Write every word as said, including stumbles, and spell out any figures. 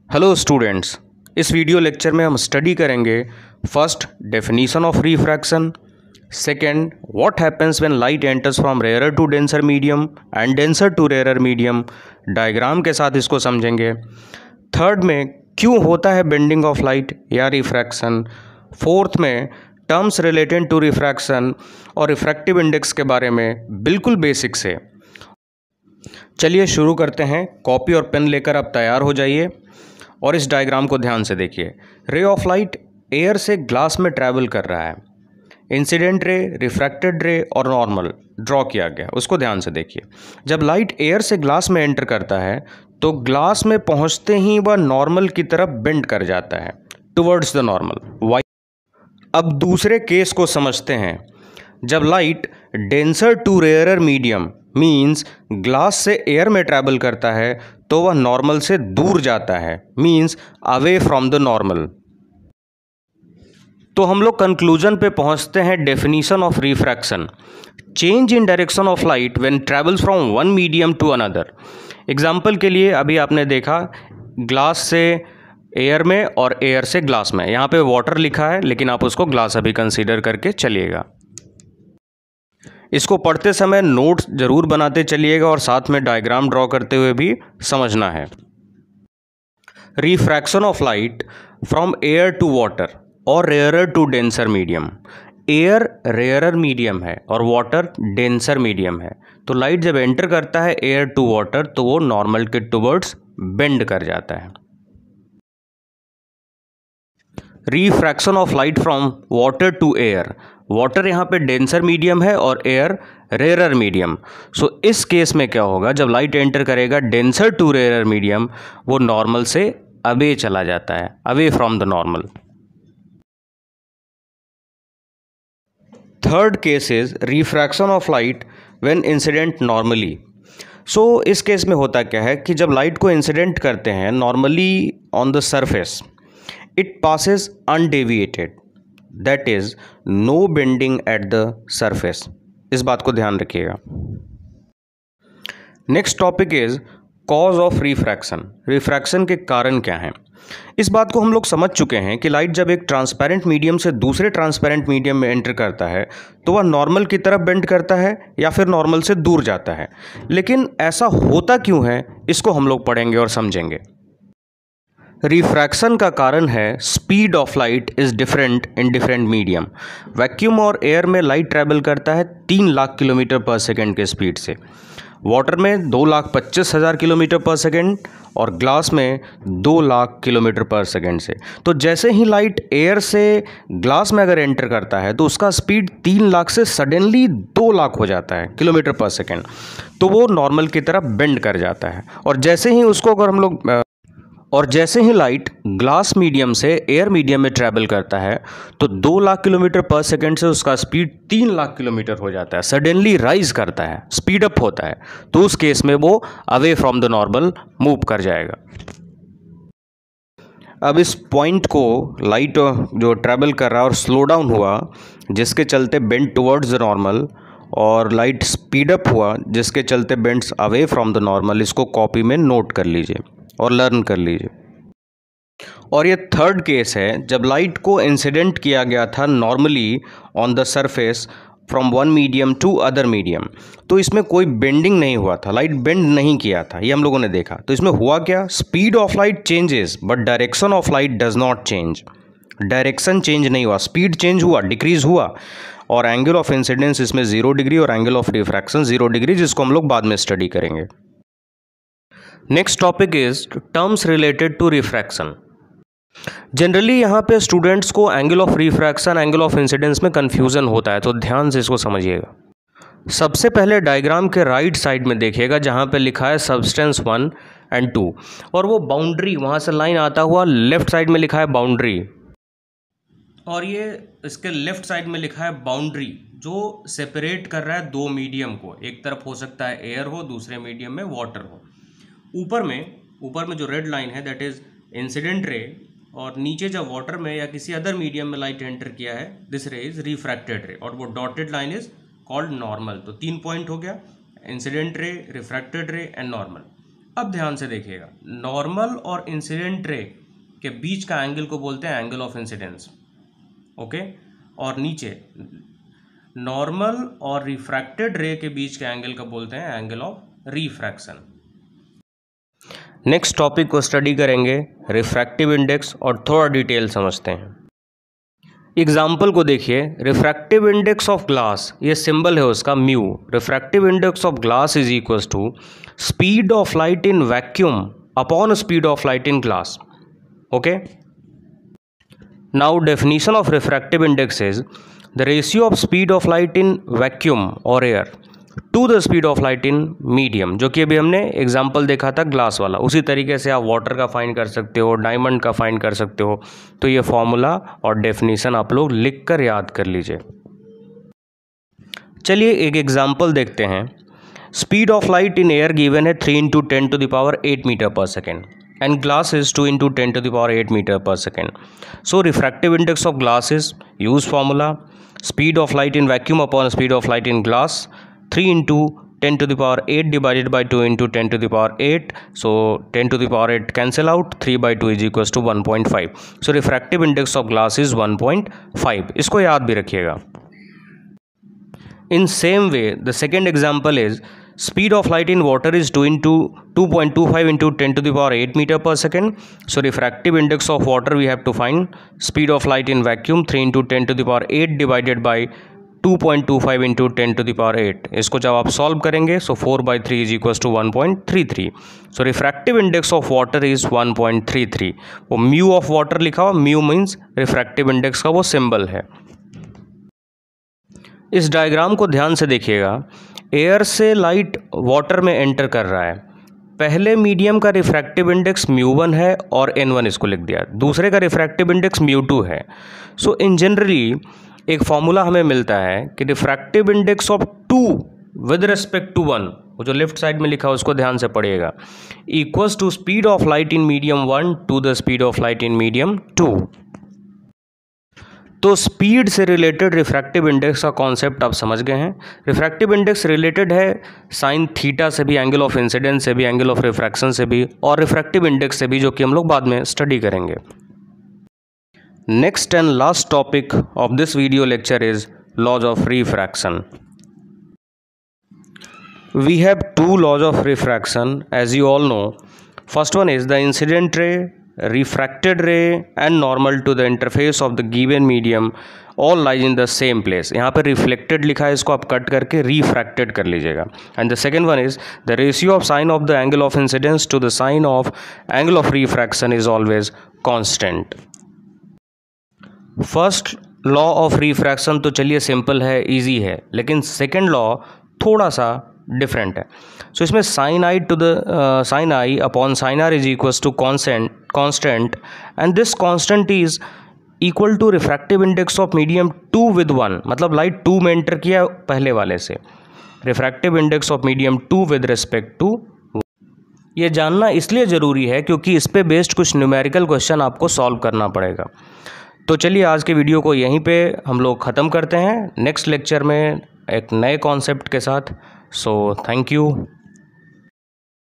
Hello students, इस video lecture में हम स्टडी करेंगे first definition of refraction, second what happens when light enters from rarer to denser medium and denser to rarer medium, diagram के साथ इसको समझेंगे। Third में क्यों होता है बेंडिंग ऑफ लाइट या रिफ्रैक्शन। फोर्थ में टर्म्स रिलेटेड टू रिफ्रैक्शन और रिफ्रैक्टिव इंडेक्स के बारे में बिल्कुल बेसिक से। चलिए शुरू करते हैं। कॉपी और पेन लेकर आप तैयार हो जाइए और इस डायग्राम को ध्यान से देखिए। रे ऑफ लाइट एयर से ग्लास में ट्रैवल कर रहा है। इंसिडेंट रे, रिफ्रैक्टेड रे और नॉर्मल ड्रॉ किया गया, उसको ध्यान से देखिए। जब लाइट एयर से ग्लास में एंटर करता है तो ग्लास में पहुंचते ही वह नॉर्मल की तरफ बेंड कर जाता है, टुवर्ड्स द नॉर्मल। वाई अब दूसरे केस को समझते हैं। जब light denser to rarer medium means glass से एयर में ट्रैवल करता है तो वह नॉर्मल से दूर जाता है, means away from the normal. तो हम लोग कंक्लूजन पे पहुंचते हैं। Definition of refraction, change in direction of light when travels from one medium to another. Example के लिए अभी आपने देखा ग्लास से एयर में और एयर से ग्लास में, यहाँ पे वाटर लिखा है लेकिन आप उसको ग्लास अभी कंसीडर करके चलिएगा। इसको पढ़ते समय नोट्स जरूर बनाते चलिएगा और साथ में डायग्राम ड्रॉ करते हुए भी समझना है। Refraction of light from air to water और rarer to denser medium. Air rarer medium है और वाटर डेंसर मीडियम है, तो लाइट जब एंटर करता है एयर टू वाटर तो वो नॉर्मल के टुवर्ड्स बेंड कर जाता है। Refraction of light from water to air, water यहाँ पे डेंसर मीडियम है और एयर रेयरर मीडियम। सो इस केस में क्या होगा, जब लाइट एंटर करेगा डेंसर टू रेयरर मीडियम वो नॉर्मल से अवे चला जाता है, away from the normal. Third case is refraction of light when incident normally. So इस केस में होता क्या है कि जब लाइट को इंसिडेंट करते हैं normally on the surface, it passes undeviated, that is no bending at the surface। इस बात को ध्यान रखिएगा। Next topic is cause of refraction. Refraction के कारण क्या हैं। इस बात को हम लोग समझ चुके हैं कि लाइट जब एक ट्रांसपेरेंट मीडियम से दूसरे ट्रांसपेरेंट मीडियम में एंटर करता है तो वह नॉर्मल की तरफ बेंड करता है या फिर नॉर्मल से दूर जाता है। लेकिन ऐसा होता क्यों है इसको हम लोग पढ़ेंगे और समझेंगे। रिफ्रैक्शन का कारण है speed of light is different in different medium. Vacuum और एयर में लाइट ट्रैवल करता है तीन लाख किलोमीटर पर सेकेंड के स्पीड से, वाटर में दो लाख पच्चीस हज़ार किलोमीटर पर सेकेंड और ग्लास में दो लाख किलोमीटर पर सेकेंड से। तो जैसे ही लाइट एयर से ग्लास में अगर एंटर करता है तो उसका स्पीड तीन लाख से सडनली दो लाख हो जाता है किलोमीटर पर सेकेंड, तो वो नॉर्मल की तरफ बेंड कर जाता है। और जैसे ही उसको अगर हम लोग और जैसे ही लाइट ग्लास मीडियम से एयर मीडियम में ट्रैवल करता है तो दो लाख किलोमीटर पर सेकंड से उसका स्पीड तीन लाख किलोमीटर हो जाता है, सडनली राइज करता है, स्पीड अप होता है। तो उस केस में वो away from the normal move कर जाएगा। अब इस पॉइंट को लाइट जो ट्रैवल कर रहा है और स्लो डाउन हुआ जिसके चलते बेंड टुवर्ड्स द नॉर्मल, और लाइट स्पीड अप हुआ जिसके चलते bends away from the normal. इसको कॉपी में नोट कर लीजिए और लर्न कर लीजिए। और ये थर्ड केस है जब लाइट को इंसिडेंट किया गया था normally on the surface from one medium to other medium, तो इसमें कोई बेंडिंग नहीं हुआ था, लाइट बेंड नहीं किया था, ये हम लोगों ने देखा। तो इसमें हुआ क्या, speed of light changes but direction of light does not change. Direction change नहीं हुआ, स्पीड चेंज हुआ, डिक्रीज हुआ। और एंगल ऑफ इंसिडेंस इसमें जीरो डिग्री और angle of refraction zero degree, जिसको हम लोग बाद में स्टडी करेंगे। Next topic is terms related to refraction. Generally यहाँ पे स्टूडेंट्स को angle of refraction, angle of incidence में कंफ्यूजन होता है, तो ध्यान से इसको समझिएगा। सबसे पहले डायग्राम के राइट साइड में देखिएगा जहाँ पे लिखा है सब्सटेंस वन एंड टू, और वो बाउंड्री वहाँ से लाइन आता हुआ लेफ्ट साइड में लिखा है बाउंड्री, और ये इसके लेफ्ट साइड में लिखा है बाउंड्री जो सेपरेट कर रहा है दो मीडियम को। एक तरफ हो सकता है एयर हो, दूसरे मीडियम में वाटर हो। ऊपर में ऊपर में जो रेड लाइन है दैट इज इंसिडेंट रे, और नीचे जब वाटर में या किसी अदर मीडियम में लाइट एंटर किया है this ray is refracted ray, और वो dotted line is called normal. तो तीन पॉइंट हो गया, इंसिडेंट रे, रिफ्रैक्टेड रे एंड नॉर्मल। अब ध्यान से देखिएगा, नॉर्मल और इंसिडेंट रे के बीच का एंगल को बोलते हैं एंगल ऑफ इंसिडेंस, ओके। और नीचे नॉर्मल और रिफ्रैक्टेड रे के बीच के एंगल को बोलते हैं angle of refraction. Next topic को स्टडी करेंगे रिफ्रैक्टिव इंडेक्स और थोड़ा डिटेल समझते हैं। एग्जाम्पल को देखिए, रिफ्रैक्टिव इंडेक्स ऑफ ग्लास, ये सिंबल है उसका mu. Refractive index of glass is equals to speed of light in vacuum upon speed of light in glass, okay. Now definition of refractive index is the ratio of speed of light in vacuum और air to the speed of light in medium, जो कि अभी हमने example देखा था glass वाला। उसी तरीके से आप वाटर का फाइंड कर सकते हो, डायमंड का फाइंड कर सकते हो। तो ये फॉर्मूला और डेफिनेशन आप लोग लिख कर याद कर लीजिए। चलिए एक एग्जाम्पल देखते हैं। Speed of light in air given है three into ten to the power eight metre per second and glass is two into ten to the power eight meter per second. So refractive index of glass is, use formula, speed of light in vacuum upon speed of light in glass, three into ten to the power eight divided by two into ten to the power eight. So ten to the power eight cancel out, three by two is equals to one point five. So refractive index of glass is one point five. इसको याद भी रखिएगा। In same way, the second example is speed of light in water is two into two point two five into ten to the power eight meter per second. So refractive index of water we have to find speed of light in vacuum three into ten to the power eight divided by two point two five into ten to the power eight. इसको जब आप solve करेंगे so four by three is equals to one point three three. So refractive index of water is one point three three. वो mu of water लिखा हुआ, mu means refractive index का वो symbol है। इस डायग्राम को ध्यान से देखिएगा। एयर से लाइट वाटर में एंटर कर रहा है। पहले मीडियम का रिफ्रैक्टिव इंडेक्स म्यू वन है और एन वन इसको लिख दिया। दूसरे का रिफ्रैक्टिव इंडेक्स म्यू टू है। सो इन जनरली एक फॉर्मूला हमें मिलता है कि refractive index of two with respect to one, वो जो लेफ्ट साइड में लिखा है उसको ध्यान से पढ़िएगा, equals to speed of light in medium one to the speed of light in medium two. तो स्पीड से रिलेटेड रिफ्रैक्टिव इंडेक्स का कॉन्सेप्ट आप समझ गए हैं। रिफ्रैक्टिव इंडेक्स रिलेटेड है साइन थीटा से भी, एंगल ऑफ इंसिडेंस से भी, एंगल ऑफ रिफ्रैक्शन से भी, और रिफ्रैक्टिव इंडेक्स से भी, जो कि हम लोग बाद में स्टडी करेंगे। Next and last topic of this video lecture is laws of refraction. We have two laws of refraction as you all know. First one is the incident ray, refracted ray and normal to the interface of the given medium all lies in the same place. यहाँ पे reflected लिखा है, इसको आप cut करके refracted कर लीजिएगा। And the second one is the ratio of sine of the angle of incidence to the sine of angle of refraction is always constant. First law of refraction तो चलिए simple है, easy है, लेकिन second law थोड़ा सा different है। So so, इसमें sine i to the sine i upon sine r is equals to constant constant and this constant is equal to refractive index of medium two with one. मतलब light two में enter किया पहले वाले से, refractive index of medium two with respect to. ये जानना इसलिए ज़रूरी है क्योंकि इस पे बेस्ड कुछ न्यूमेरिकल क्वेश्चन आपको सॉल्व करना पड़ेगा। तो चलिए आज के वीडियो को यहीं पे हम लोग ख़त्म करते हैं, नेक्स्ट लेक्चर में एक नए कॉन्सेप्ट के साथ। So thank you.